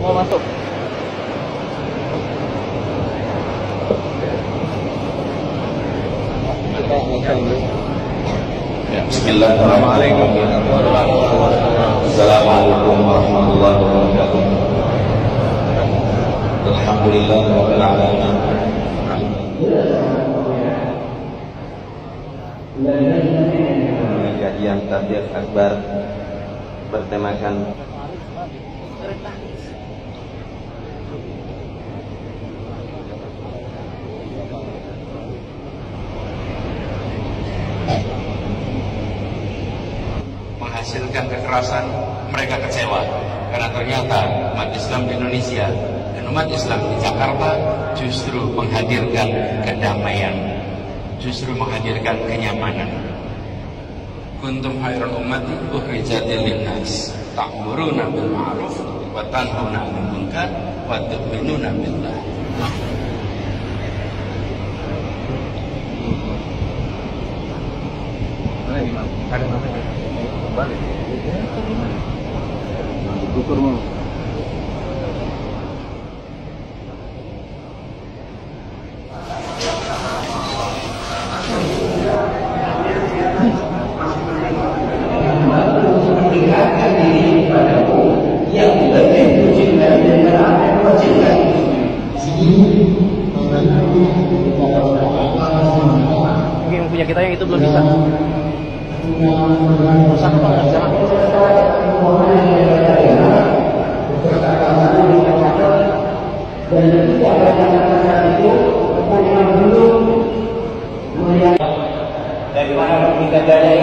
Mau masuk. Ya, bismillahirrahmanirrahim. Assalamualaikum warahmatullahi wabarakatuh. Alhamdulillahirabbil alamin. Kajian Tabligh Akbar bertemakan menghasilkan kekerasan, mereka kecewa karena ternyata umat Islam di Indonesia dan umat Islam di Jakarta justru menghadirkan kedamaian, justru menghadirkan kenyamanan. Kuntum khairul ummati ukhrijat lin-nas ta'muruna bil ma'ruf wa tanhauna 'anil munkar wa tu'minuna billah. Ada namanya. Balik. Tutur mau. Yang punya kita yang itu belum bisa. Rusak apa nggak bisa? Dari mana kita dari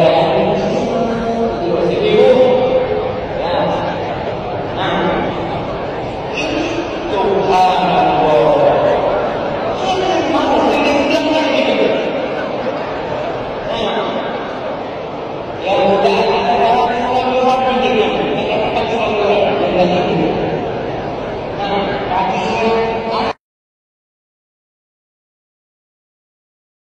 Tuhan